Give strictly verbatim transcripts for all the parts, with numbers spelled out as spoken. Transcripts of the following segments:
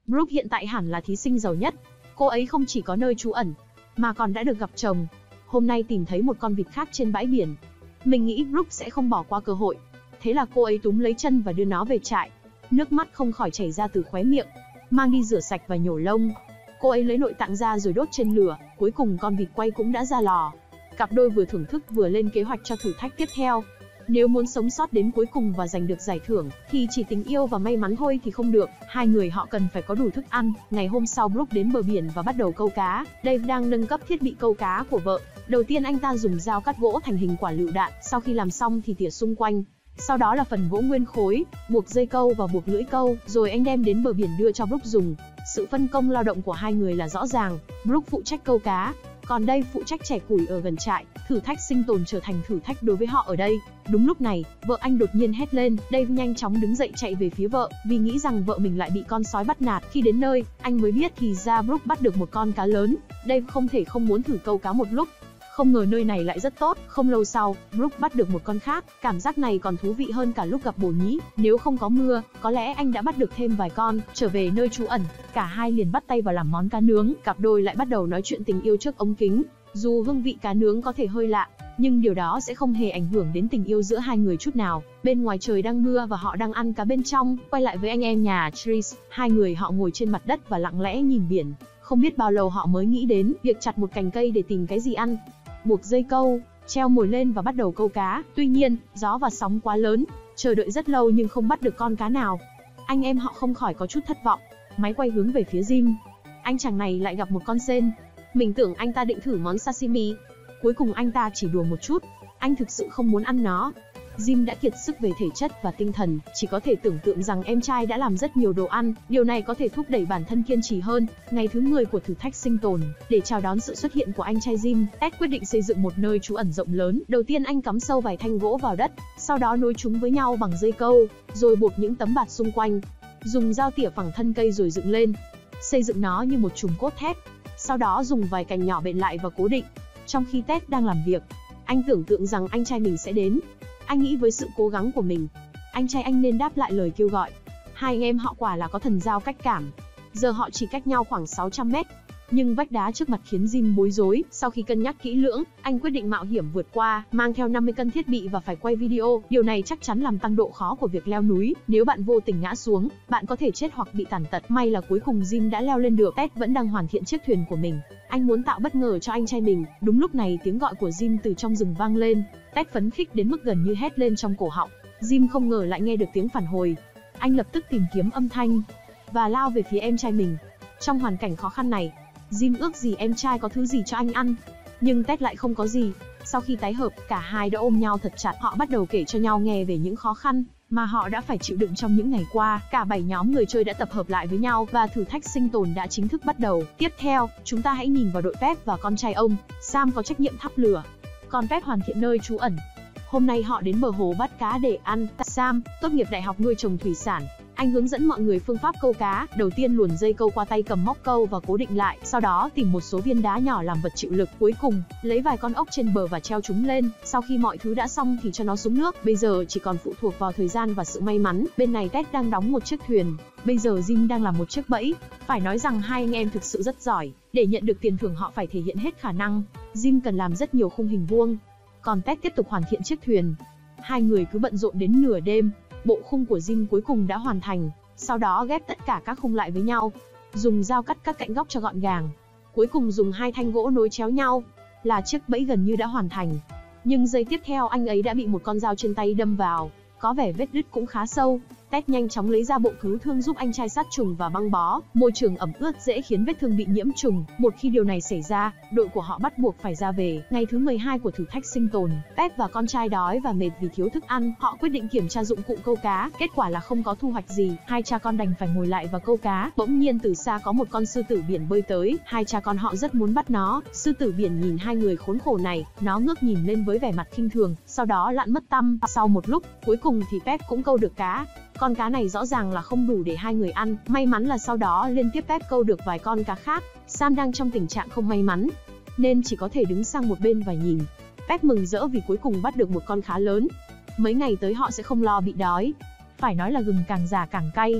Brooke hiện tại hẳn là thí sinh giàu nhất. Cô ấy không chỉ có nơi trú ẩn, mà còn đã được gặp chồng. Hôm nay tìm thấy một con vịt khác trên bãi biển. Mình nghĩ Brooke sẽ không bỏ qua cơ hội. Thế là cô ấy túm lấy chân và đưa nó về trại. Nước mắt không khỏi chảy ra từ khóe miệng. Mang đi rửa sạch và nhổ lông. Cô ấy lấy nội tạng ra rồi đốt trên lửa. Cuối cùng con vịt quay cũng đã ra lò. Cặp đôi vừa thưởng thức vừa lên kế hoạch cho thử thách tiếp theo. Nếu muốn sống sót đến cuối cùng và giành được giải thưởng, thì chỉ tình yêu và may mắn thôi thì không được. Hai người họ cần phải có đủ thức ăn. Ngày hôm sau Brooke đến bờ biển và bắt đầu câu cá. Dave đang nâng cấp thiết bị câu cá của vợ. Đầu tiên anh ta dùng dao cắt gỗ thành hình quả lựu đạn. Sau khi làm xong thì tỉa xung quanh. Sau đó là phần gỗ nguyên khối, buộc dây câu và buộc lưỡi câu. Rồi anh đem đến bờ biển đưa cho Brooke dùng. Sự phân công lao động của hai người là rõ ràng. Brooke phụ trách câu cá, còn Dave phụ trách chẻ củi ở gần trại. Thử thách sinh tồn trở thành thử thách đối với họ ở đây. Đúng lúc này, vợ anh đột nhiên hét lên. Dave nhanh chóng đứng dậy chạy về phía vợ, vì nghĩ rằng vợ mình lại bị con sói bắt nạt. Khi đến nơi, anh mới biết thì ra Brooke bắt được một con cá lớn. Dave không thể không muốn thử câu cá một lúc. Không ngờ nơi này lại rất tốt. Không lâu sau, Brooke bắt được một con khác. Cảm giác này còn thú vị hơn cả lúc gặp bồ nhí. Nếu không có mưa, có lẽ anh đã bắt được thêm vài con. Trở về nơi trú ẩn, cả hai liền bắt tay vào làm món cá nướng. Cặp đôi lại bắt đầu nói chuyện tình yêu trước ống kính. Dù hương vị cá nướng có thể hơi lạ, nhưng điều đó sẽ không hề ảnh hưởng đến tình yêu giữa hai người chút nào. Bên ngoài trời đang mưa và họ đang ăn cá bên trong. Quay lại với anh em nhà Therese, hai người họ ngồi trên mặt đất và lặng lẽ nhìn biển. Không biết bao lâu họ mới nghĩ đến việc chặt một cành cây để tìm cái gì ăn. Buộc dây câu, treo mồi lên và bắt đầu câu cá. Tuy nhiên, gió và sóng quá lớn, chờ đợi rất lâu nhưng không bắt được con cá nào. Anh em họ không khỏi có chút thất vọng. Máy quay hướng về phía Jim. Anh chàng này lại gặp một con sên. Mình tưởng anh ta định thử món sashimi. Cuối cùng anh ta chỉ đùa một chút. Anh thực sự không muốn ăn nó. Jim đã kiệt sức về thể chất và tinh thần, chỉ có thể tưởng tượng rằng em trai đã làm rất nhiều đồ ăn. Điều này có thể thúc đẩy bản thân kiên trì hơn. Ngày thứ mười của thử thách sinh tồn, để chào đón sự xuất hiện của anh trai Jim, Ted quyết định xây dựng một nơi trú ẩn rộng lớn. Đầu tiên anh cắm sâu vài thanh gỗ vào đất, sau đó nối chúng với nhau bằng dây câu, rồi buộc những tấm bạt xung quanh. Dùng dao tỉa phẳng thân cây rồi dựng lên, xây dựng nó như một chùm cốt thép. Sau đó dùng vài cành nhỏ bện lại và cố định. Trong khi Ted đang làm việc, anh tưởng tượng rằng anh trai mình sẽ đến. Anh nghĩ với sự cố gắng của mình, anh trai anh nên đáp lại lời kêu gọi. Hai anh em họ quả là có thần giao cách cảm. Giờ họ chỉ cách nhau khoảng sáu trăm mét. Nhưng vách đá trước mặt khiến Jim bối rối. Sau khi cân nhắc kỹ lưỡng, anh quyết định mạo hiểm vượt qua, mang theo năm mươi cân thiết bị và phải quay video. Điều này chắc chắn làm tăng độ khó của việc leo núi. Nếu bạn vô tình ngã xuống, bạn có thể chết hoặc bị tàn tật. May là cuối cùng Jim đã leo lên được. Ted vẫn đang hoàn thiện chiếc thuyền của mình. Anh muốn tạo bất ngờ cho anh trai mình. Đúng lúc này tiếng gọi của Jim từ trong rừng vang lên. Ted phấn khích đến mức gần như hét lên trong cổ họng. Jim không ngờ lại nghe được tiếng phản hồi. Anh lập tức tìm kiếm âm thanh và lao về phía em trai mình. Trong hoàn cảnh khó khăn này, Jim ước gì em trai có thứ gì cho anh ăn. Nhưng Ted lại không có gì. Sau khi tái hợp, cả hai đã ôm nhau thật chặt. Họ bắt đầu kể cho nhau nghe về những khó khăn mà họ đã phải chịu đựng trong những ngày qua. Cả bảy nhóm người chơi đã tập hợp lại với nhau và thử thách sinh tồn đã chính thức bắt đầu. Tiếp theo, chúng ta hãy nhìn vào đội Pep và con trai ông. Sam có trách nhiệm thắp lửa, còn Pep hoàn thiện nơi trú ẩn. Hôm nay họ đến bờ hồ bắt cá để ăn. Sam, tốt nghiệp đại học nuôi trồng thủy sản. Anh hướng dẫn mọi người phương pháp câu cá. Đầu tiên luồn dây câu qua tay cầm móc câu và cố định lại. Sau đó tìm một số viên đá nhỏ làm vật chịu lực. Cuối cùng, lấy vài con ốc trên bờ và treo chúng lên. Sau khi mọi thứ đã xong thì cho nó xuống nước. Bây giờ chỉ còn phụ thuộc vào thời gian và sự may mắn. Bên này Ted đang đóng một chiếc thuyền. Bây giờ Jim đang làm một chiếc bẫy. Phải nói rằng hai anh em thực sự rất giỏi. Để nhận được tiền thưởng họ phải thể hiện hết khả năng. Jim cần làm rất nhiều khung hình vuông, còn Ted tiếp tục hoàn thiện chiếc thuyền. Hai người cứ bận rộn đến nửa đêm. Bộ khung của Jim cuối cùng đã hoàn thành. Sau đó ghép tất cả các khung lại với nhau, dùng dao cắt các cạnh góc cho gọn gàng. Cuối cùng dùng hai thanh gỗ nối chéo nhau, là chiếc bẫy gần như đã hoàn thành. Nhưng giây tiếp theo anh ấy đã bị một con dao trên tay đâm vào, có vẻ vết đứt cũng khá sâu. Ted nhanh chóng lấy ra bộ cứu thương giúp anh trai sát trùng và băng bó. Môi trường ẩm ướt dễ khiến vết thương bị nhiễm trùng. Một khi điều này xảy ra, đội của họ bắt buộc phải ra về. Ngày thứ mười hai của thử thách sinh tồn, Pep và con trai đói và mệt vì thiếu thức ăn. Họ quyết định kiểm tra dụng cụ câu cá. Kết quả là không có thu hoạch gì. Hai cha con đành phải ngồi lại và câu cá. Bỗng nhiên từ xa có một con sư tử biển bơi tới. Hai cha con họ rất muốn bắt nó. Sư tử biển nhìn hai người khốn khổ này, nó ngước nhìn lên với vẻ mặt khinh thường, sau đó lặn mất tăm. Sau một lúc, cuối cùng thì Pep cũng câu được cá. Con cá này rõ ràng là không đủ để hai người ăn. May mắn là sau đó liên tiếp Pep câu được vài con cá khác. Sam đang trong tình trạng không may mắn, nên chỉ có thể đứng sang một bên và nhìn. Pep mừng rỡ vì cuối cùng bắt được một con khá lớn. Mấy ngày tới họ sẽ không lo bị đói. Phải nói là gừng càng già càng cay.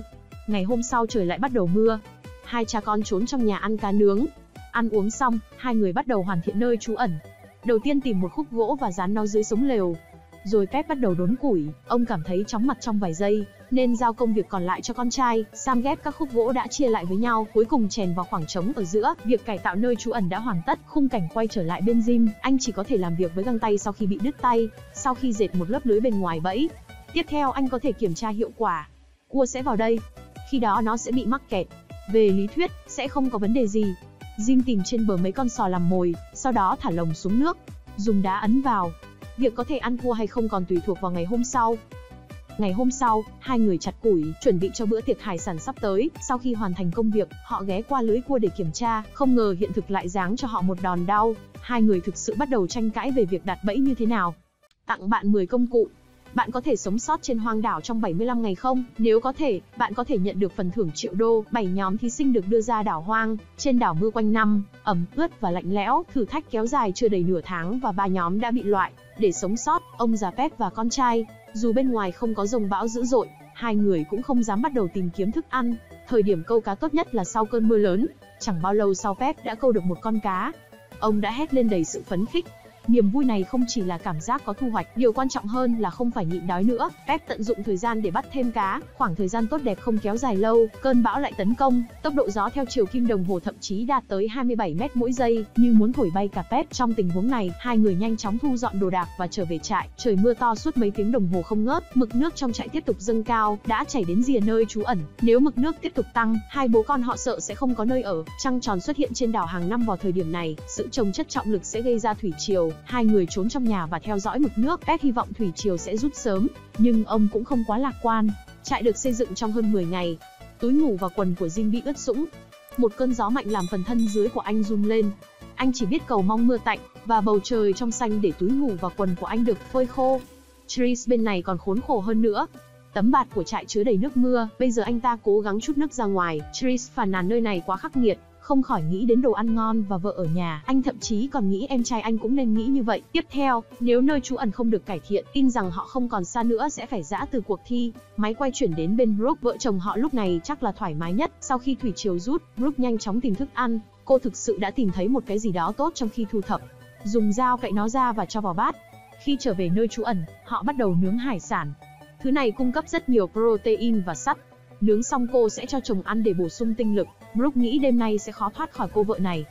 Ngày hôm sau trời lại bắt đầu mưa. Hai cha con trốn trong nhà ăn cá nướng. Ăn uống xong, hai người bắt đầu hoàn thiện nơi trú ẩn. Đầu tiên tìm một khúc gỗ và dán nó dưới sống lều. Rồi Pep bắt đầu đốn củi, ông cảm thấy chóng mặt trong vài giây, nên giao công việc còn lại cho con trai. Sam ghép các khúc gỗ đã chia lại với nhau, cuối cùng chèn vào khoảng trống ở giữa. Việc cải tạo nơi trú ẩn đã hoàn tất, khung cảnh quay trở lại bên Jim. Anh chỉ có thể làm việc với găng tay sau khi bị đứt tay, sau khi dệt một lớp lưới bên ngoài bẫy. Tiếp theo anh có thể kiểm tra hiệu quả. Cua sẽ vào đây, khi đó nó sẽ bị mắc kẹt. Về lý thuyết, sẽ không có vấn đề gì. Jim tìm trên bờ mấy con sò làm mồi, sau đó thả lồng xuống nước, dùng đá ấn vào. Việc có thể ăn cua hay không còn tùy thuộc vào ngày hôm sau. Ngày hôm sau, hai người chặt củi, chuẩn bị cho bữa tiệc hải sản sắp tới. Sau khi hoàn thành công việc, họ ghé qua lưới cua để kiểm tra, không ngờ hiện thực lại giáng cho họ một đòn đau. Hai người thực sự bắt đầu tranh cãi về việc đặt bẫy như thế nào. Tặng bạn mười công cụ. Bạn có thể sống sót trên hoang đảo trong bảy mươi lăm ngày không? Nếu có thể, bạn có thể nhận được phần thưởng triệu đô. Bảy nhóm thí sinh được đưa ra đảo hoang. Trên đảo mưa quanh năm, ẩm ướt và lạnh lẽo. Thử thách kéo dài chưa đầy nửa tháng và ba nhóm đã bị loại. Để sống sót, ông già Pep và con trai, dù bên ngoài không có dông bão dữ dội, hai người cũng không dám bắt đầu tìm kiếm thức ăn. Thời điểm câu cá tốt nhất là sau cơn mưa lớn. Chẳng bao lâu sau Pep đã câu được một con cá. Ông đã hét lên đầy sự phấn khích. Niềm vui này không chỉ là cảm giác có thu hoạch, điều quan trọng hơn là không phải nhịn đói nữa. Pep tận dụng thời gian để bắt thêm cá, khoảng thời gian tốt đẹp không kéo dài lâu, cơn bão lại tấn công, tốc độ gió theo chiều kim đồng hồ thậm chí đạt tới hai mươi bảy mét mỗi giây, như muốn thổi bay cả Pep. Trong tình huống này, hai người nhanh chóng thu dọn đồ đạc và trở về trại. Trời mưa to suốt mấy tiếng đồng hồ không ngớt, mực nước trong trại tiếp tục dâng cao, đã chảy đến rìa nơi trú ẩn. Nếu mực nước tiếp tục tăng, hai bố con họ sợ sẽ không có nơi ở. Trăng tròn xuất hiện trên đảo hàng năm vào thời điểm này, sự chồng chất trọng lực sẽ gây ra thủy triều. Hai người trốn trong nhà và theo dõi mực nước. Pep hy vọng thủy triều sẽ rút sớm, nhưng ông cũng không quá lạc quan. Trại được xây dựng trong hơn mười ngày. Túi ngủ và quần của Jim bị ướt sũng. Một cơn gió mạnh làm phần thân dưới của anh run lên. Anh chỉ biết cầu mong mưa tạnh và bầu trời trong xanh để túi ngủ và quần của anh được phơi khô. Therese bên này còn khốn khổ hơn nữa. Tấm bạt của trại chứa đầy nước mưa, bây giờ anh ta cố gắng trút nước ra ngoài. Therese phàn nàn nơi này quá khắc nghiệt, không khỏi nghĩ đến đồ ăn ngon và vợ ở nhà. Anh thậm chí còn nghĩ em trai anh cũng nên nghĩ như vậy. Tiếp theo, nếu nơi trú ẩn không được cải thiện, tin rằng họ không còn xa nữa sẽ phải giã từ cuộc thi. Máy quay chuyển đến bên Brooke, vợ chồng họ lúc này chắc là thoải mái nhất. Sau khi thủy triều rút, Brooke nhanh chóng tìm thức ăn. Cô thực sự đã tìm thấy một cái gì đó tốt trong khi thu thập. Dùng dao cạy nó ra và cho vào bát. Khi trở về nơi trú ẩn, họ bắt đầu nướng hải sản. Thứ này cung cấp rất nhiều protein và sắt. Nướng xong cô sẽ cho chồng ăn để bổ sung tinh lực. Brooke nghĩ đêm nay sẽ khó thoát khỏi cô vợ này.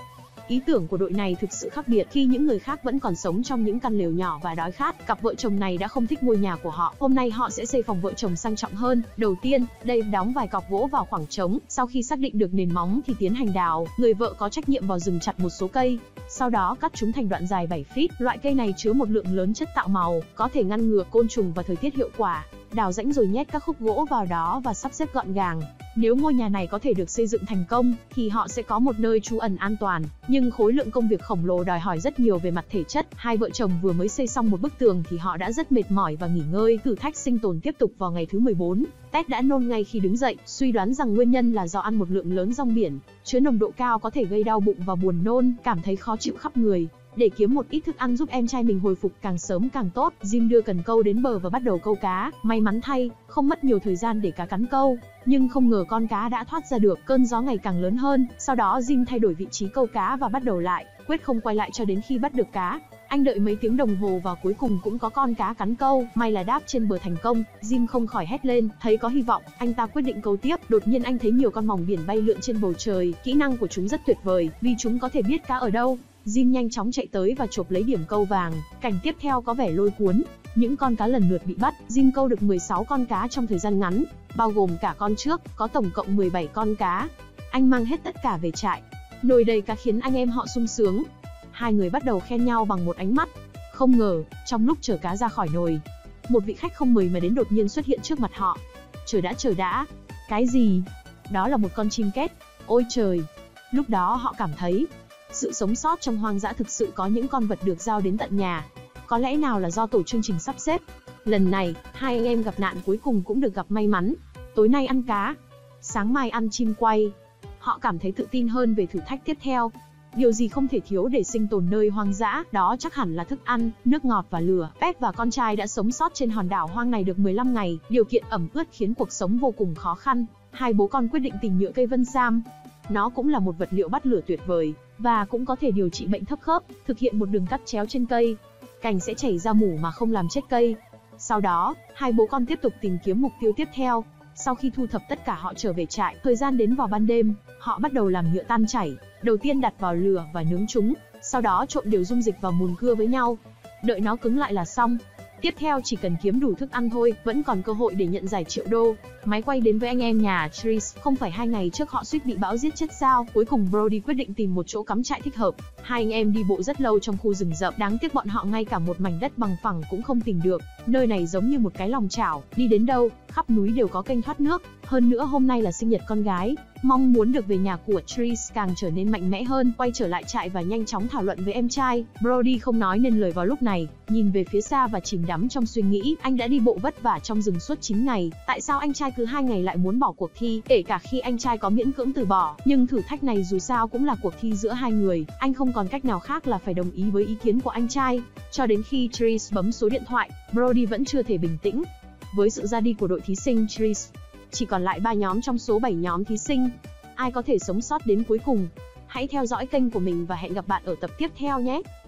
Ý tưởng của đội này thực sự khác biệt. Khi những người khác vẫn còn sống trong những căn lều nhỏ và đói khát, cặp vợ chồng này đã không thích ngôi nhà của họ. Hôm nay họ sẽ xây phòng vợ chồng sang trọng hơn. Đầu tiên, Dave đóng vài cọc gỗ vào khoảng trống. Sau khi xác định được nền móng thì tiến hành đào. Người vợ có trách nhiệm vào rừng chặt một số cây, sau đó cắt chúng thành đoạn dài bảy feet. Loại cây này chứa một lượng lớn chất tạo màu, có thể ngăn ngừa côn trùng và thời tiết hiệu quả. Đào rãnh rồi nhét các khúc gỗ vào đó và sắp xếp gọn gàng. Nếu ngôi nhà này có thể được xây dựng thành công, thì họ sẽ có một nơi trú ẩn an toàn. Nhưng khối lượng công việc khổng lồ đòi hỏi rất nhiều về mặt thể chất. Hai vợ chồng vừa mới xây xong một bức tường thì họ đã rất mệt mỏi và nghỉ ngơi. Thử thách sinh tồn tiếp tục vào ngày thứ mười bốn. Ted đã nôn ngay khi đứng dậy, suy đoán rằng nguyên nhân là do ăn một lượng lớn rong biển, chứa nồng độ cao có thể gây đau bụng và buồn nôn, cảm thấy khó chịu khắp người. Để kiếm một ít thức ăn giúp em trai mình hồi phục càng sớm càng tốt, Jim đưa cần câu đến bờ và bắt đầu câu cá. May mắn thay, không mất nhiều thời gian để cá cắn câu, nhưng không ngờ con cá đã thoát ra được. Cơn gió ngày càng lớn hơn, sau đó Jim thay đổi vị trí câu cá và bắt đầu lại, quyết không quay lại cho đến khi bắt được cá. Anh đợi mấy tiếng đồng hồ và cuối cùng cũng có con cá cắn câu, may là đáp trên bờ thành công. Jim không khỏi hét lên, thấy có hy vọng, anh ta quyết định câu tiếp. Đột nhiên anh thấy nhiều con mòng biển bay lượn trên bầu trời, kỹ năng của chúng rất tuyệt vời, vì chúng có thể biết cá ở đâu. Jim nhanh chóng chạy tới và chộp lấy điểm câu vàng. Cảnh tiếp theo có vẻ lôi cuốn. Những con cá lần lượt bị bắt. Jim câu được mười sáu con cá trong thời gian ngắn, bao gồm cả con trước, có tổng cộng mười bảy con cá. Anh mang hết tất cả về trại. Nồi đầy cá khiến anh em họ sung sướng. Hai người bắt đầu khen nhau bằng một ánh mắt. Không ngờ, trong lúc chở cá ra khỏi nồi, một vị khách không mời mà đến đột nhiên xuất hiện trước mặt họ. Trời đã trời đã. Cái gì? Đó là một con chim két. Ôi trời! Lúc đó họ cảm thấy sự sống sót trong hoang dã thực sự có những con vật được giao đến tận nhà. Có lẽ nào là do tổ chương trình sắp xếp. Lần này, hai anh em gặp nạn cuối cùng cũng được gặp may mắn. Tối nay ăn cá, sáng mai ăn chim quay. Họ cảm thấy tự tin hơn về thử thách tiếp theo. Điều gì không thể thiếu để sinh tồn nơi hoang dã, đó chắc hẳn là thức ăn, nước ngọt và lửa. Pep và con trai đã sống sót trên hòn đảo hoang này được mười lăm ngày. Điều kiện ẩm ướt khiến cuộc sống vô cùng khó khăn. hai bố con quyết định tìm nhựa cây vân sam. Nó cũng là một vật liệu bắt lửa tuyệt vời, và cũng có thể điều trị bệnh thấp khớp, thực hiện một đường cắt chéo trên cây. Cành sẽ chảy ra mủ mà không làm chết cây. Sau đó, hai bố con tiếp tục tìm kiếm mục tiêu tiếp theo. Sau khi thu thập tất cả họ trở về trại, thời gian đến vào ban đêm, họ bắt đầu làm nhựa tan chảy, đầu tiên đặt vào lửa và nướng chúng, sau đó trộn đều dung dịch vào mùn cưa với nhau. Đợi nó cứng lại là xong. Tiếp theo chỉ cần kiếm đủ thức ăn thôi, vẫn còn cơ hội để nhận giải triệu đô. Máy quay đến với anh em nhà Trees, không phải hai ngày trước họ suýt bị bão giết chết sao? Cuối cùng Brody quyết định tìm một chỗ cắm trại thích hợp. Hai anh em đi bộ rất lâu trong khu rừng rậm, đáng tiếc bọn họ ngay cả một mảnh đất bằng phẳng cũng không tìm được. Nơi này giống như một cái lòng chảo, đi đến đâu, khắp núi đều có kênh thoát nước. Hơn nữa hôm nay là sinh nhật con gái, mong muốn được về nhà của Trees càng trở nên mạnh mẽ hơn. Quay trở lại trại và nhanh chóng thảo luận với em trai. Brody không nói nên lời vào lúc này, nhìn về phía xa và chìm đắm trong suy nghĩ. Anh đã đi bộ vất vả trong rừng suốt chín ngày, tại sao anh trai cứ hai ngày lại muốn bỏ cuộc thi? Kể cả khi anh trai có miễn cưỡng từ bỏ, nhưng thử thách này dù sao cũng là cuộc thi giữa hai người, anh không còn cách nào khác là phải đồng ý với ý kiến của anh trai. Cho đến khi Trees bấm số điện thoại, Brody vẫn chưa thể bình tĩnh. Với sự ra đi của đội thí sinh Trees, chỉ còn lại ba nhóm trong số bảy nhóm thí sinh. Ai có thể sống sót đến cuối cùng? Hãy theo dõi kênh của mình và hẹn gặp bạn ở tập tiếp theo nhé!